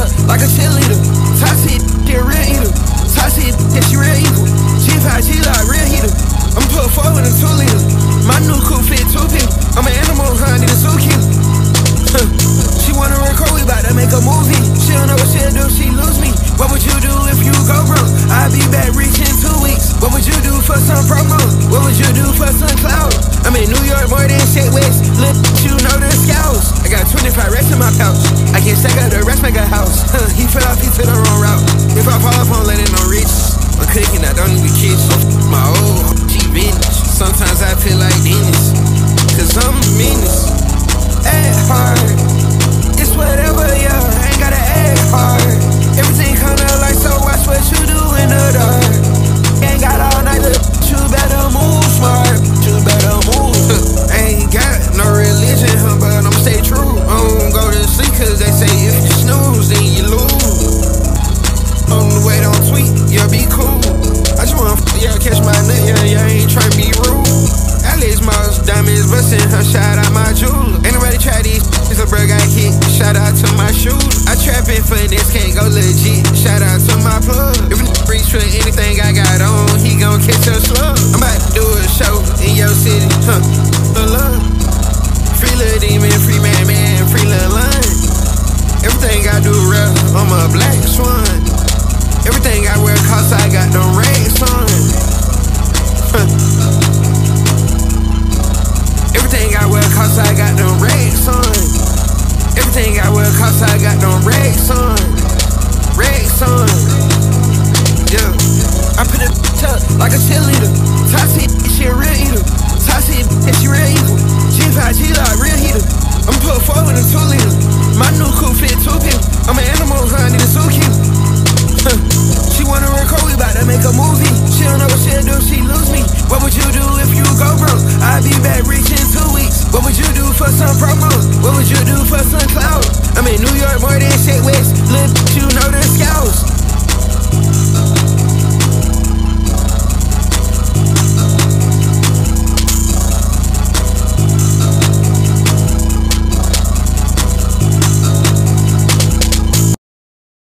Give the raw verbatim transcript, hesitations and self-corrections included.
up like a cheerleader. Toxic, get real eater. Toxic, yeah, she real evil. G five, G like real heater. I'm put forward in two liters. My new coupe fit two people. I'm an animal, huh? I need a zookeeper. She wanna record, we bout to make a movie. She don't